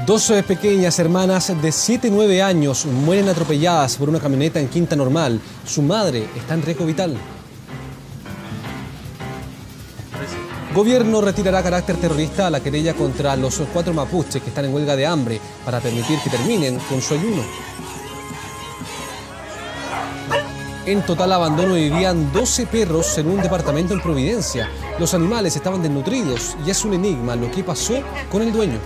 Dos pequeñas hermanas de 7 y 9 años mueren atropelladas por una camioneta en Quinta Normal. Su madre está en riesgo vital. Gobierno retirará carácter terrorista a la querella contra los 4 mapuches que están en huelga de hambre para permitir que terminen con su ayuno. En total abandono vivían 12 perros en un departamento en Providencia. Los animales estaban desnutridos y es un enigma lo que pasó con el dueño.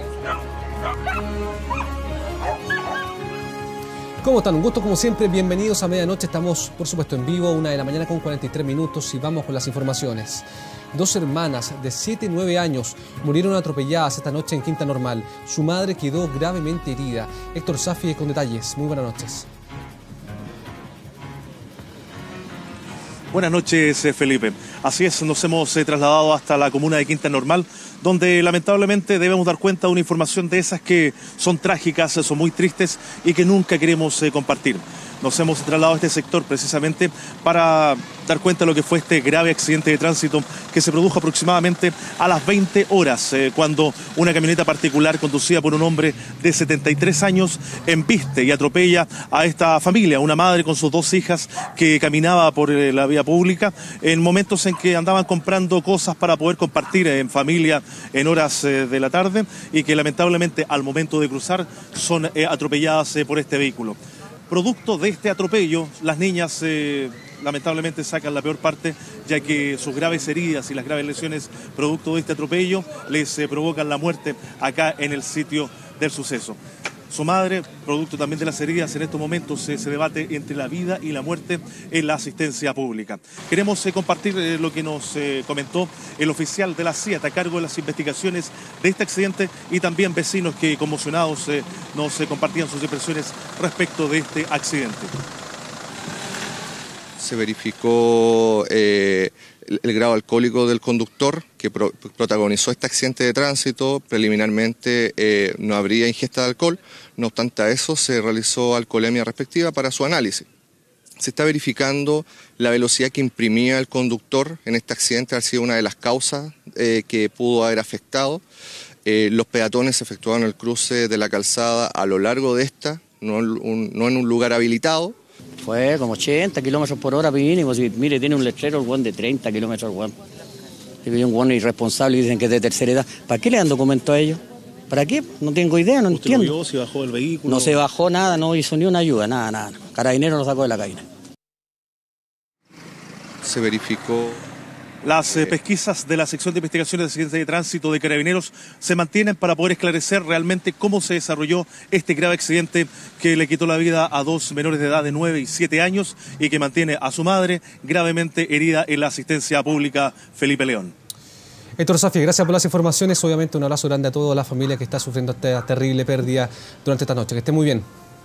¿Cómo están? Un gusto como siempre, bienvenidos a Medianoche. Estamos, por supuesto, en vivo, 1 de la mañana con 43 minutos y vamos con las informaciones. 2 hermanas de 7 y 9 años murieron atropelladas esta noche en Quinta Normal. Su madre quedó gravemente herida. Héctor Safi con detalles. Muy buenas noches. Buenas noches, Felipe. Así es, nos hemos trasladado hasta la comuna de Quinta Normal, donde lamentablemente debemos dar cuenta de una información de esas que son trágicas, son muy tristes y que nunca queremos compartir. Nos hemos trasladado a este sector precisamente para dar cuenta de lo que fue este grave accidente de tránsito que se produjo aproximadamente a las 20 horas, cuando una camioneta particular conducida por un hombre de 73 años embiste y atropella a esta familia, una madre con sus 2 hijas que caminaba por la vía pública en momentos en que andaban comprando cosas para poder compartir en familia en horas de la tarde y que lamentablemente al momento de cruzar son atropelladas por este vehículo. Producto de este atropello, las niñas lamentablemente sacan la peor parte, ya que sus graves heridas y las graves lesiones producto de este atropello les provocan la muerte acá en el sitio del suceso. Su madre, producto también de las heridas, en estos momentos se debate entre la vida y la muerte en la asistencia pública. Queremos compartir lo que nos comentó el oficial de la CIAT a cargo de las investigaciones de este accidente y también vecinos que conmocionados nos compartían sus impresiones respecto de este accidente. Se verificó el grado alcohólico del conductor que protagonizó este accidente de tránsito. Preliminarmente no habría ingesta de alcohol, no obstante a eso se realizó alcoholemia respectiva para su análisis. Se está verificando la velocidad que imprimía el conductor en este accidente, ha sido una de las causas que pudo haber afectado. Los peatones efectuaron el cruce de la calzada a lo largo de esta, no en un lugar habilitado. Fue como 80 kilómetros por hora mínimo. Si, mire, tiene un letrero el guan de 30 kilómetros, guan. Si hay un guan irresponsable y dicen que es de tercera edad. ¿Para qué le dan documento a ellos? ¿Para qué? No tengo idea, no entiendo. ¿Usted lo vio, si bajó del vehículo? No se bajó nada, no hizo ni una ayuda, nada. Carabinero lo sacó de la cabina. Se verificó... Las pesquisas de la sección de investigaciones de accidentes de tránsito de Carabineros se mantienen para poder esclarecer realmente cómo se desarrolló este grave accidente que le quitó la vida a 2 menores de edad de 9 y 7 años y que mantiene a su madre gravemente herida en la asistencia pública. Felipe León. Héctor Safi, gracias por las informaciones. Obviamente un abrazo grande a toda la familia que está sufriendo esta terrible pérdida durante esta noche. Que esté muy bien.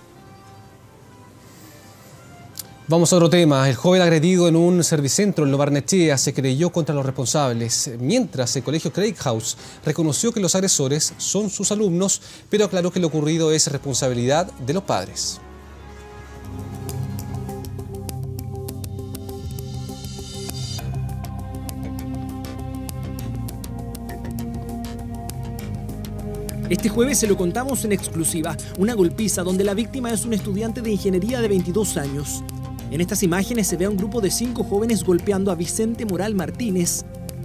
Vamos a otro tema. El joven agredido en un servicentro en Lo Barnechea se creyó contra los responsables, mientras el colegio Craig House reconoció que los agresores son sus alumnos, pero aclaró que lo ocurrido es responsabilidad de los padres. Este jueves se lo contamos en exclusiva, una golpiza donde la víctima es un estudiante de ingeniería de 22 años. En estas imágenes se ve a un grupo de 5 jóvenes golpeando a Vicente Moral Martínez.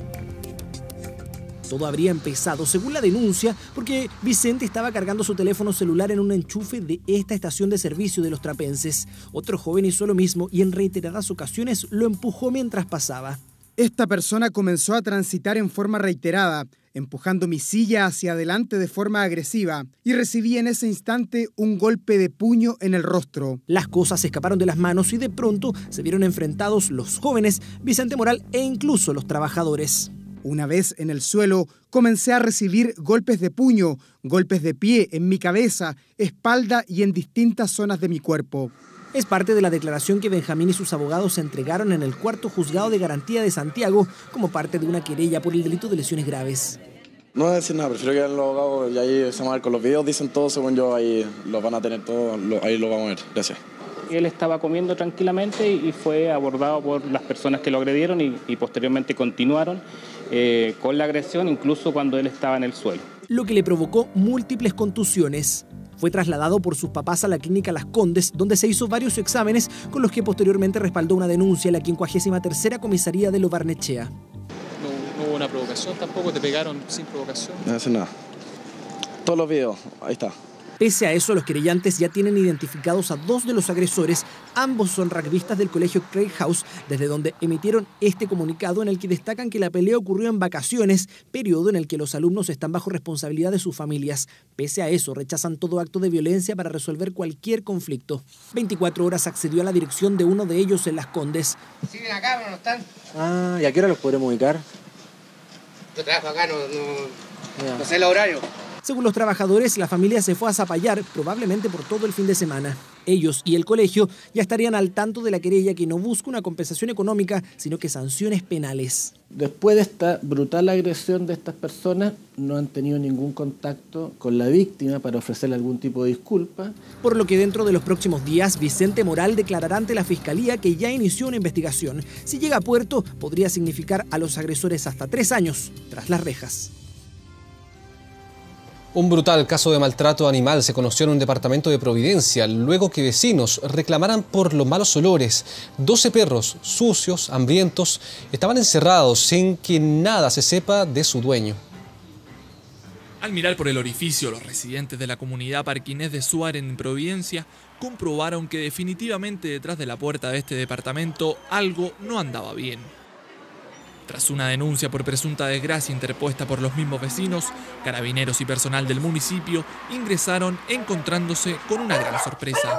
Todo habría empezado, según la denuncia, porque Vicente estaba cargando su teléfono celular en un enchufe de esta estación de servicio de Los Trapenses. Otro joven hizo lo mismo y en reiteradas ocasiones lo empujó mientras pasaba. Esta persona comenzó a transitar en forma reiterada, empujando mi silla hacia adelante de forma agresiva y recibí en ese instante un golpe de puño en el rostro. Las cosas se escaparon de las manos y de pronto se vieron enfrentados los jóvenes, Vicente Moral e incluso los trabajadores. Una vez en el suelo, comencé a recibir golpes de puño, golpes de pie en mi cabeza, espalda y en distintas zonas de mi cuerpo. Es parte de la declaración que Benjamín y sus abogados entregaron en el 4º Juzgado de Garantía de Santiago como parte de una querella por el delito de lesiones graves. No voy a decir nada, prefiero que los abogados y ahí se van a ver con los videos, dicen todo, según yo, ahí los van a tener todo, ahí lo vamos a ver. Gracias. Él estaba comiendo tranquilamente y fue abordado por las personas que lo agredieron y posteriormente continuaron con la agresión, incluso cuando él estaba en el suelo. lo que le provocó múltiples contusiones. Fue trasladado por sus papás a la clínica Las Condes, donde se hizo varios exámenes con los que posteriormente respaldó una denuncia en la 53ª comisaría de Lo Barnechea. No hubo una provocación tampoco, te pegaron sin provocación. No hace nada. Todos los videos, ahí está. Pese a eso, los querellantes ya tienen identificados a 2 de los agresores. Ambos son rugbyistas del colegio Craig House, desde donde emitieron este comunicado en el que destacan que la pelea ocurrió en vacaciones, periodo en el que los alumnos están bajo responsabilidad de sus familias. Pese a eso, rechazan todo acto de violencia para resolver cualquier conflicto. 24 horas accedió a la dirección de uno de ellos en Las Condes. ¿Siguen acá pero no están? ¿Y a qué hora los podremos ubicar? Yo trabajo acá, no sé el horario. Según los trabajadores, la familia se fue a Zapallar, probablemente por todo el fin de semana. Ellos y el colegio ya estarían al tanto de la querella, que no busca una compensación económica, sino que sanciones penales. Después de esta brutal agresión de estas personas, no han tenido ningún contacto con la víctima para ofrecerle algún tipo de disculpa. Por lo que dentro de los próximos días, Vicente Moral declarará ante la Fiscalía que ya inició una investigación. Si llega a puerto, podría significar a los agresores hasta 3 años tras las rejas. Un brutal caso de maltrato animal se conoció en un departamento de Providencia, luego que vecinos reclamaran por los malos olores. 12 perros sucios, hambrientos, estaban encerrados sin que nada se sepa de su dueño. Al mirar por el orificio, los residentes de la comunidad Parquinés de Suárez en Providencia comprobaron que definitivamente detrás de la puerta de este departamento algo no andaba bien. Tras una denuncia por presunta desgracia interpuesta por los mismos vecinos, carabineros y personal del municipio ingresaron encontrándose con una gran sorpresa.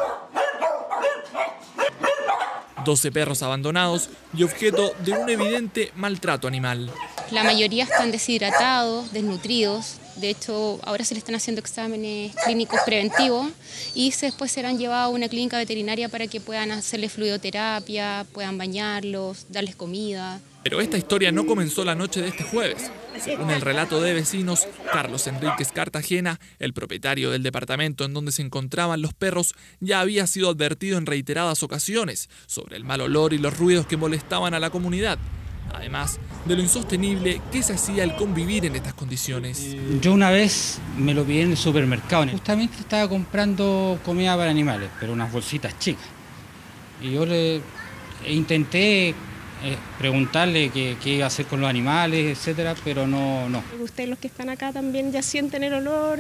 12 perros abandonados y objeto de un evidente maltrato animal. La mayoría están deshidratados, desnutridos. De hecho, ahora se le están haciendo exámenes clínicos preventivos y después serán llevados a una clínica veterinaria para que puedan hacerle fluidoterapia, puedan bañarlos, darles comida. Pero esta historia no comenzó la noche de este jueves. Según el relato de vecinos, Carlos Enríquez Cartagena, el propietario del departamento en donde se encontraban los perros, ya había sido advertido en reiteradas ocasiones sobre el mal olor y los ruidos que molestaban a la comunidad. Además de lo insostenible que se hacía el convivir en estas condiciones. Yo una vez me lo pillé en el supermercado. Justamente estaba comprando comida para animales, pero unas bolsitas chicas. Y yo le intenté preguntarle qué iba a hacer con los animales, etcétera, pero no. Ustedes los que están acá también ya sienten el olor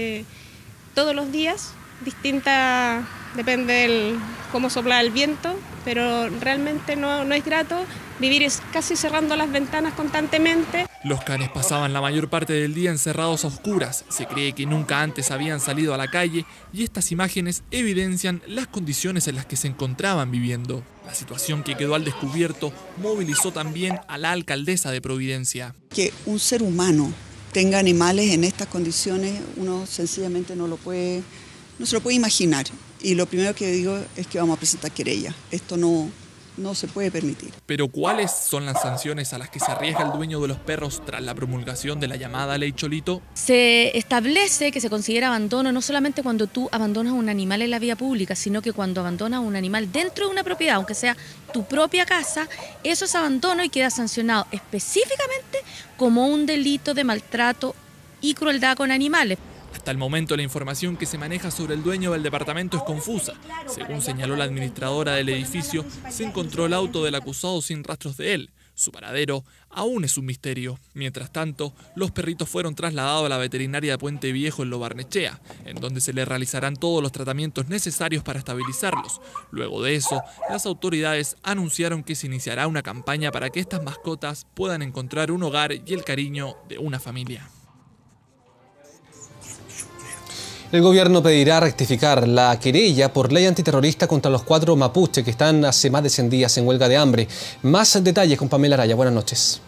todos los días. Distinta, depende de cómo sopla el viento, pero realmente no es grato vivir casi cerrando las ventanas constantemente. Los canes pasaban la mayor parte del día encerrados a oscuras. Se cree que nunca antes habían salido a la calle y estas imágenes evidencian las condiciones en las que se encontraban viviendo. La situación que quedó al descubierto movilizó también a la alcaldesa de Providencia. Que un ser humano tenga animales en estas condiciones, uno sencillamente no se lo puede imaginar. Y lo primero que digo es que vamos a presentar querella. Esto no se puede permitir. Pero ¿cuáles son las sanciones a las que se arriesga el dueño de los perros tras la promulgación de la llamada Ley Cholito? Se establece que se considera abandono no solamente cuando tú abandonas un animal en la vía pública, sino que cuando abandonas un animal dentro de una propiedad, aunque sea tu propia casa, eso es abandono y queda sancionado específicamente como un delito de maltrato y crueldad con animales. Hasta el momento la información que se maneja sobre el dueño del departamento es confusa. Según señaló la administradora del edificio, se encontró el auto del acusado sin rastros de él. Su paradero aún es un misterio. Mientras tanto, los perritos fueron trasladados a la veterinaria de Puente Viejo en Lo Barnechea, en donde se les realizarán todos los tratamientos necesarios para estabilizarlos. Luego de eso, las autoridades anunciaron que se iniciará una campaña para que estas mascotas puedan encontrar un hogar y el cariño de una familia. El gobierno pedirá rectificar la querella por ley antiterrorista contra los 4 mapuches que están hace más de 100 días en huelga de hambre. Más detalles con Pamela Araya. Buenas noches.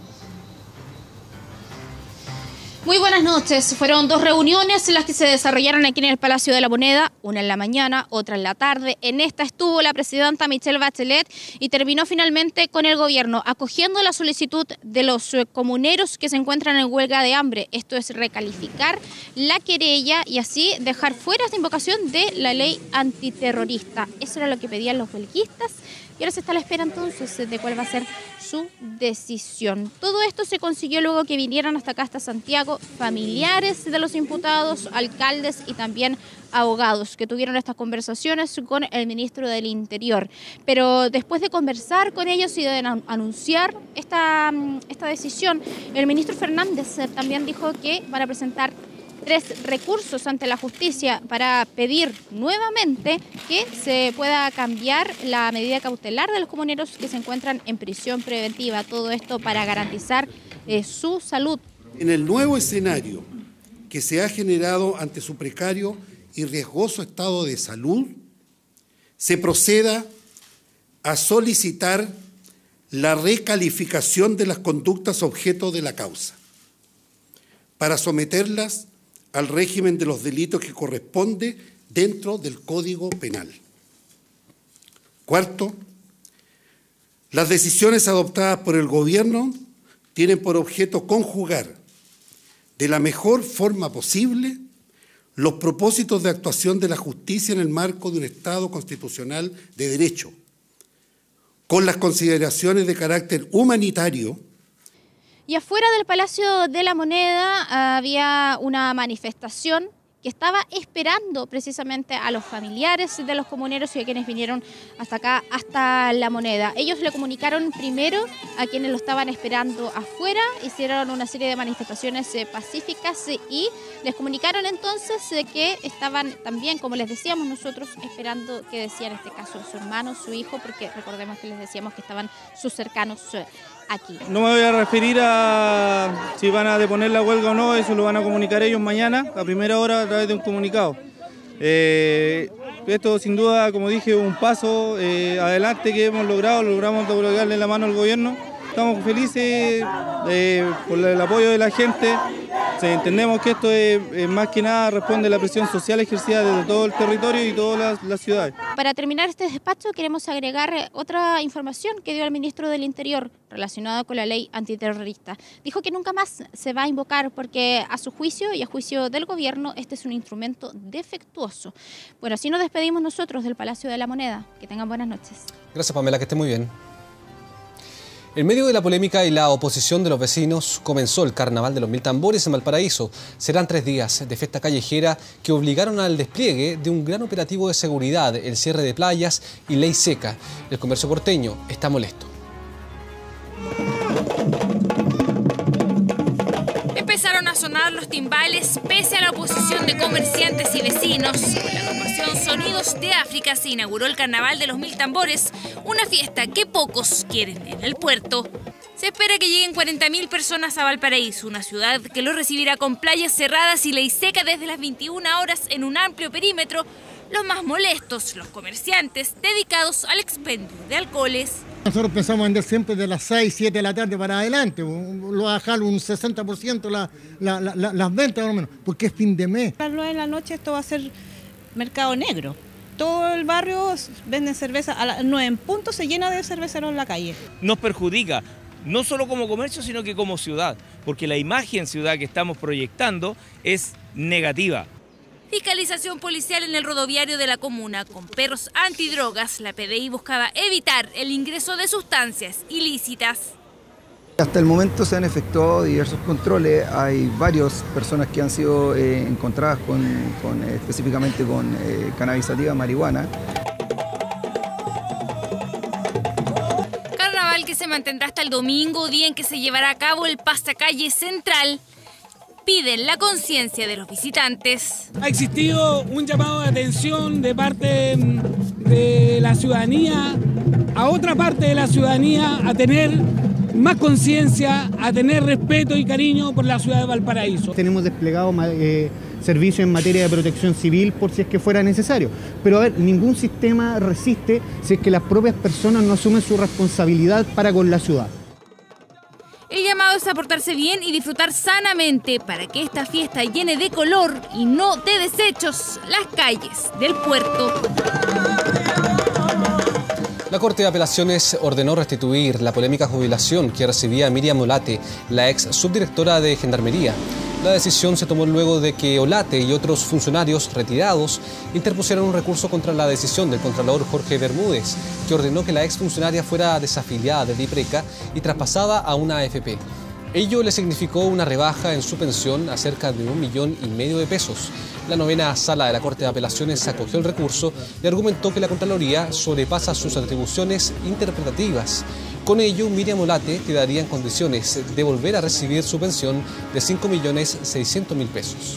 Muy buenas noches. Fueron 2 reuniones las que se desarrollaron aquí en el Palacio de la Moneda, una en la mañana, otra en la tarde. En esta estuvo la presidenta Michelle Bachelet y terminó finalmente con el gobierno acogiendo la solicitud de los comuneros que se encuentran en huelga de hambre. Esto es recalificar la querella y así dejar fuera esta invocación de la ley antiterrorista. Eso era lo que pedían los huelguistas. Y ahora se está a la espera entonces de cuál va a ser su decisión. Todo esto se consiguió luego que vinieran hasta acá, hasta Santiago, dijo, familiares de los imputados, alcaldes y también abogados que tuvieron estas conversaciones con el ministro del Interior. Pero después de conversar con ellos y de anunciar esta decisión, el ministro Fernández también dijo que van a presentar 3 recursos ante la justicia para pedir nuevamente que se pueda cambiar la medida cautelar de los comuneros que se encuentran en prisión preventiva. Todo esto para garantizar su salud. En el nuevo escenario que se ha generado ante su precario y riesgoso estado de salud, se proceda a solicitar la recalificación de las conductas objeto de la causa, para someterlas al régimen de los delitos que corresponde dentro del Código Penal. Cuarto, las decisiones adoptadas por el Gobierno tienen por objeto conjugar de la mejor forma posible los propósitos de actuación de la justicia en el marco de un Estado constitucional de derecho, con las consideraciones de carácter humanitario. Y afuera del Palacio de la Moneda había una manifestación que estaba esperando precisamente a los familiares de los comuneros y a quienes vinieron hasta acá, hasta la Moneda. Ellos le comunicaron primero a quienes lo estaban esperando afuera, hicieron una serie de manifestaciones pacíficas y les comunicaron entonces que estaban también, como les decíamos nosotros, esperando que decía en este caso su hermano, su hijo, porque recordemos que les decíamos que estaban sus cercanos aquí. No me voy a referir a si van a deponer la huelga o no, eso lo van a comunicar ellos mañana a primera hora a través de un comunicado. Esto sin duda, como dije, un paso adelante que hemos logramos doblegarle la mano al gobierno. Estamos felices por el apoyo de la gente. Entendemos que esto es más que nada responde a la presión social ejercida desde todo el territorio y todas las ciudades. Para terminar este despacho queremos agregar otra información que dio el ministro del Interior relacionada con la ley antiterrorista. Dijo que nunca más se va a invocar porque a su juicio y a juicio del gobierno este es un instrumento defectuoso. Bueno, así nos despedimos nosotros del Palacio de la Moneda. Que tengan buenas noches. Gracias, Pamela, que esté muy bien. En medio de la polémica y la oposición de los vecinos, comenzó el Carnaval de los Mil Tambores en Valparaíso. Serán 3 días de fiesta callejera que obligaron al despliegue de un gran operativo de seguridad, el cierre de playas y ley seca. El comercio porteño está molesto. Empezaron a sonar los timbales pese a la oposición de comerciantes y vecinos. Con la agrupación Sonidos de África se inauguró el Carnaval de los Mil Tambores, una fiesta que pocos quieren en el puerto. Se espera que lleguen 40.000 personas a Valparaíso, una ciudad que lo recibirá con playas cerradas y ley seca desde las 21 horas en un amplio perímetro. Los más molestos, los comerciantes dedicados al expendio de alcoholes. Nosotros pensamos vender siempre de las 6, 7 de la tarde para adelante, lo bajar un 60% las ventas, más o menos, porque es fin de mes. A las 9 de la noche esto va a ser mercado negro. Todo el barrio vende cerveza, a las 9 en punto se llena de cerveceros en la calle. Nos perjudica, no solo como comercio, sino que como ciudad, porque la imagen ciudad que estamos proyectando es negativa. Fiscalización policial en el rodoviario de la comuna. Con perros antidrogas, la PDI buscaba evitar el ingreso de sustancias ilícitas. Hasta el momento se han efectuado diversos controles. Hay varias personas que han sido encontradas específicamente con cannabis sativa, marihuana. Carnaval que se mantendrá hasta el domingo, día en que se llevará a cabo el pasacalle central. Piden la conciencia de los visitantes. Ha existido un llamado de atención de parte de la ciudadanía a otra parte de la ciudadanía a tener más conciencia, a tener respeto y cariño por la ciudad de Valparaíso. Tenemos desplegado servicios en materia de protección civil por si es que fuera necesario. Pero a ver, ningún sistema resiste si es que las propias personas no asumen su responsabilidad para con la ciudad. El llamado es a portarse bien y disfrutar sanamente para que esta fiesta llene de color y no de desechos las calles del puerto. La Corte de Apelaciones ordenó restituir la polémica jubilación que recibía Miriam Olate, la ex subdirectora de Gendarmería. La decisión se tomó luego de que Olate y otros funcionarios retirados interpusieron un recurso contra la decisión del contralor Jorge Bermúdez, que ordenó que la exfuncionaria fuera desafiliada de DIPRECA y traspasada a una AFP. Ello le significó una rebaja en su pensión a cerca de 1,5 millones de pesos. La novena sala de la Corte de Apelaciones acogió el recurso y argumentó que la Contraloría sobrepasa sus atribuciones interpretativas. Con ello, Miriam Olate quedaría en condiciones de volver a recibir su pensión de 5.600.000 pesos.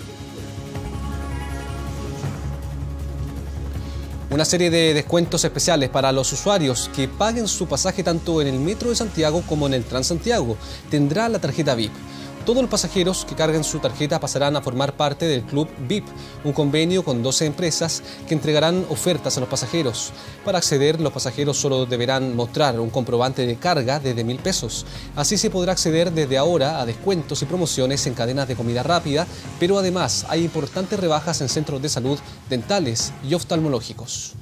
Una serie de descuentos especiales para los usuarios que paguen su pasaje tanto en el Metro de Santiago como en el Transantiago tendrá la tarjeta VIP. Todos los pasajeros que carguen su tarjeta pasarán a formar parte del Club VIP, un convenio con 12 empresas que entregarán ofertas a los pasajeros. Para acceder, los pasajeros solo deberán mostrar un comprobante de carga desde 1.000 pesos. Así se podrá acceder desde ahora a descuentos y promociones en cadenas de comida rápida, pero además hay importantes rebajas en centros de salud, dentales y oftalmológicos.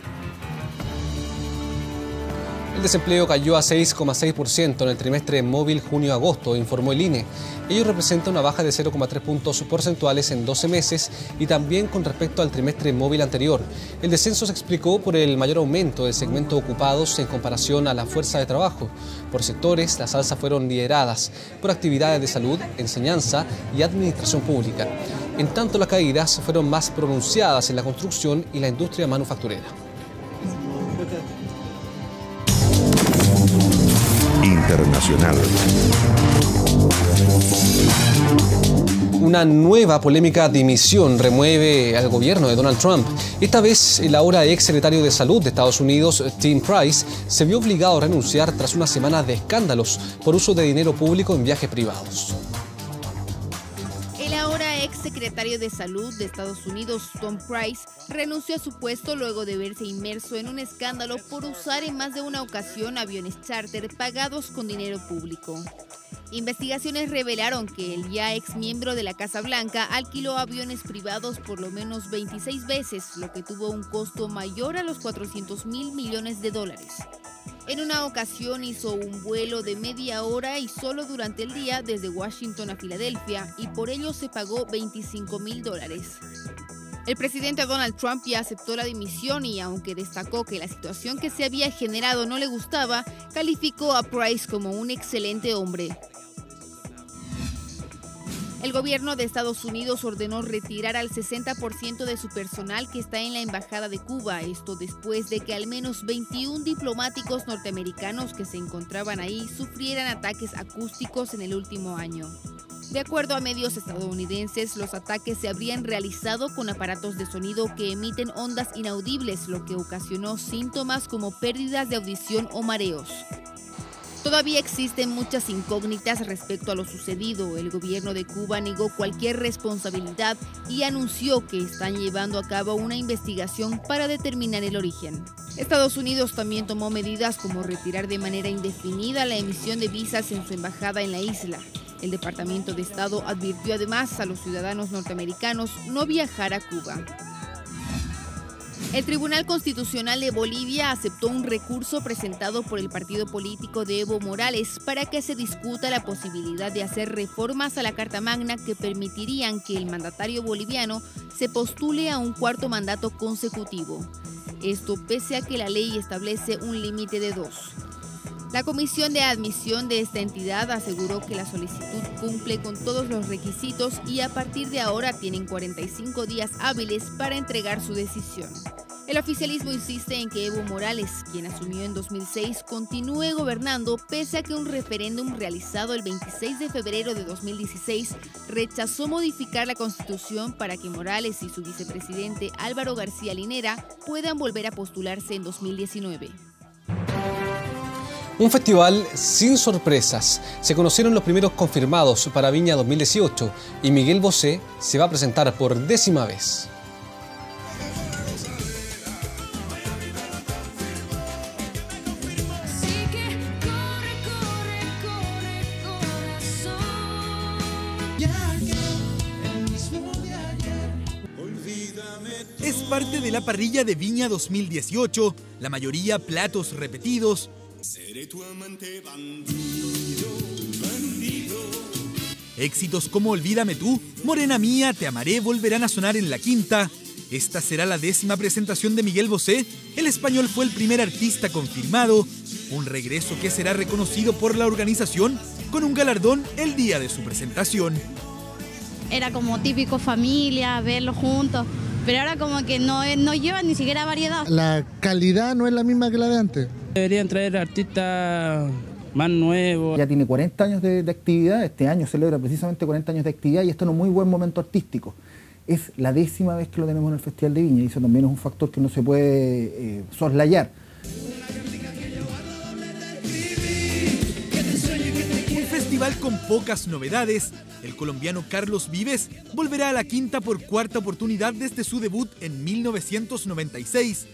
El desempleo cayó a 6,6% en el trimestre móvil junio-agosto, informó el INE. Ello representa una baja de 0,3 puntos porcentuales en 12 meses y también con respecto al trimestre móvil anterior. El descenso se explicó por el mayor aumento del segmento ocupados en comparación a la fuerza de trabajo. Por sectores, las alzas fueron lideradas por actividades de salud, enseñanza y administración pública. En tanto, las caídas fueron más pronunciadas en la construcción y la industria manufacturera. Internacional. Una nueva polémica dimisión remueve al gobierno de Donald Trump. Esta vez, el ahora ex secretario de Salud de Estados Unidos, Tim Price, se vio obligado a renunciar tras una semana de escándalos por uso de dinero público en viajes privados. El ahora ex secretario de Salud de Estados Unidos, Tom Price, renunció a su puesto luego de verse inmerso en un escándalo por usar en más de una ocasión aviones charter pagados con dinero público. Investigaciones revelaron que el ya ex miembro de la Casa Blanca alquiló aviones privados por lo menos 26 veces, lo que tuvo un costo mayor a los $400 mil millones. En una ocasión hizo un vuelo de media hora y solo durante el día desde Washington a Filadelfia, y por ello se pagó $25.000. El presidente Donald Trump ya aceptó la dimisión y, aunque destacó que la situación que se había generado no le gustaba, calificó a Price como un excelente hombre. El gobierno de Estados Unidos ordenó retirar al 60% de su personal que está en la Embajada de Cuba, esto después de que al menos 21 diplomáticos norteamericanos que se encontraban ahí sufrieran ataques acústicos en el último año. De acuerdo a medios estadounidenses, los ataques se habrían realizado con aparatos de sonido que emiten ondas inaudibles, lo que ocasionó síntomas como pérdidas de audición o mareos. Todavía existen muchas incógnitas respecto a lo sucedido. El gobierno de Cuba negó cualquier responsabilidad y anunció que están llevando a cabo una investigación para determinar el origen. Estados Unidos también tomó medidas como retirar de manera indefinida la emisión de visas en su embajada en la isla. El Departamento de Estado advirtió además a los ciudadanos norteamericanos no viajar a Cuba. El Tribunal Constitucional de Bolivia aceptó un recurso presentado por el partido político de Evo Morales para que se discuta la posibilidad de hacer reformas a la Carta Magna que permitirían que el mandatario boliviano se postule a un cuarto mandato consecutivo. Esto pese a que la ley establece un límite de 2. La comisión de admisión de esta entidad aseguró que la solicitud cumple con todos los requisitos y a partir de ahora tienen 45 días hábiles para entregar su decisión. El oficialismo insiste en que Evo Morales, quien asumió en 2006, continúe gobernando pese a que un referéndum realizado el 26 de febrero de 2016 rechazó modificar la Constitución para que Morales y su vicepresidente Álvaro García Linera puedan volver a postularse en 2019. Un festival sin sorpresas. Se conocieron los primeros confirmados para Viña 2018 y Miguel Bosé se va a presentar por 10ª vez. Es parte de la parrilla de Viña 2018, la mayoría platos repetidos. Seré tu amante bandido, bandido. Éxitos como Olvídame tú, Morena Mía, Te Amaré volverán a sonar en la quinta. Esta será la 10ª presentación de Miguel Bosé. El español fue el primer artista confirmado. Un regreso que será reconocido por la organización con un galardón el día de su presentación. Era como típico familia, verlos juntos, pero ahora como que no llevan ni siquiera variedad. La calidad no es la misma que la de antes. Deberían traer artistas más nuevos. Ya tiene 40 años de actividad, este año celebra precisamente 40 años de actividad y está en un muy buen momento artístico. Es la 10ª vez que lo tenemos en el Festival de Viña y eso también es un factor que no se puede soslayar. Un festival con pocas novedades. El colombiano Carlos Vives volverá a la quinta por cuarta oportunidad desde su debut en 1996.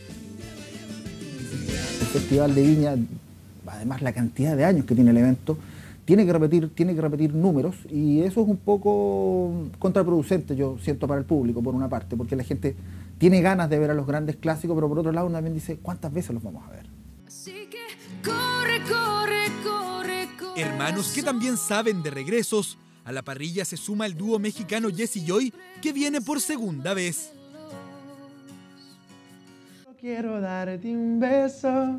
El Festival de Viña, además la cantidad de años que tiene el evento, tiene que repetir números y eso es un poco contraproducente, yo siento, para el público, por una parte, porque la gente tiene ganas de ver a los grandes clásicos, pero por otro lado también dice, ¿cuántas veces los vamos a ver? Así que corre, corre, corre, corre. Hermanos que también saben de regresos. A la parrilla se suma el dúo mexicano Jesse y Joy, que viene por segunda vez. Quiero darte un beso.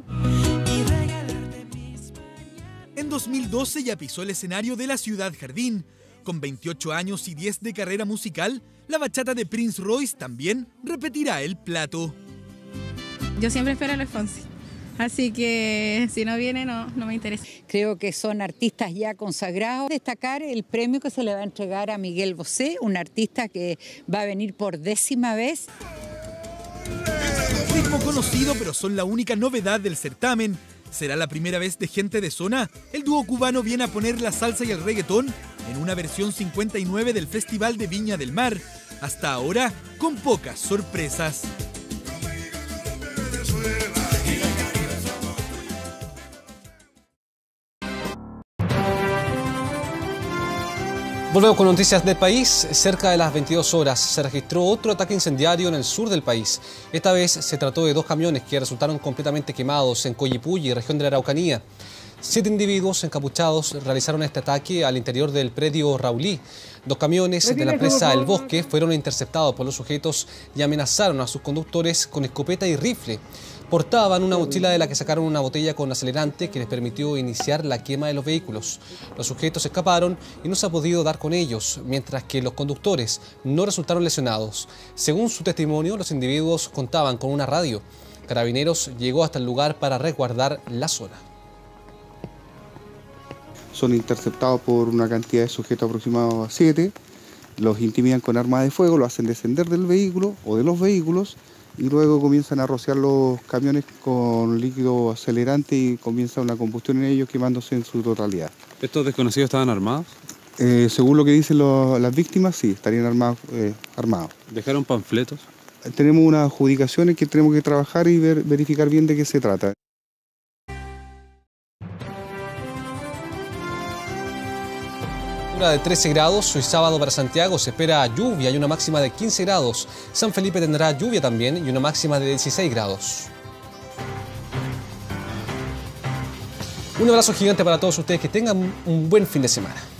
En 2012 ya pisó el escenario de la Ciudad Jardín. Con 28 años y 10 de carrera musical, la bachata de Prince Royce también repetirá el plato. Yo siempre espero a Luis Fonsi, así que si no viene no me interesa. Creo que son artistas ya consagrados. Destacar el premio que se le va a entregar a Miguel Bosé, un artista que va a venir por 10ª vez. Ritmo conocido, pero son la única novedad del certamen. ¿Será la primera vez de Gente de Zona? El dúo cubano viene a poner la salsa y el reggaetón en una versión 59 del Festival de Viña del Mar. Hasta ahora, con pocas sorpresas. Volvemos con noticias del país. Cerca de las 22 horas se registró otro ataque incendiario en el sur del país. Esta vez se trató de 2 camiones que resultaron completamente quemados en Coyipulli, región de la Araucanía. 7 individuos encapuchados realizaron este ataque al interior del predio Raulí. 2 camiones de la empresa El Bosque fueron interceptados por los sujetos y amenazaron a sus conductores con escopeta y rifle. Portaban una mochila de la que sacaron una botella con acelerante que les permitió iniciar la quema de los vehículos. Los sujetos escaparon y no se ha podido dar con ellos, mientras que los conductores no resultaron lesionados. Según su testimonio, los individuos contaban con una radio. Carabineros llegó hasta el lugar para resguardar la zona. Son interceptados por una cantidad de sujetos aproximados a 7, los intimidan con armas de fuego, lo hacen descender del vehículo o de los vehículos y luego comienzan a rociar los camiones con líquido acelerante y comienza una combustión en ellos quemándose en su totalidad. ¿Estos desconocidos estaban armados? Según lo que dicen las víctimas, sí, estarían armados. ¿Dejaron panfletos? Tenemos unas adjudicaciones que tenemos que trabajar y verificar bien de qué se trata. De 13 grados, hoy sábado para Santiago se espera lluvia y una máxima de 15 grados. San Felipe tendrá lluvia también y una máxima de 16 grados. Un abrazo gigante para todos ustedes, que tengan un buen fin de semana.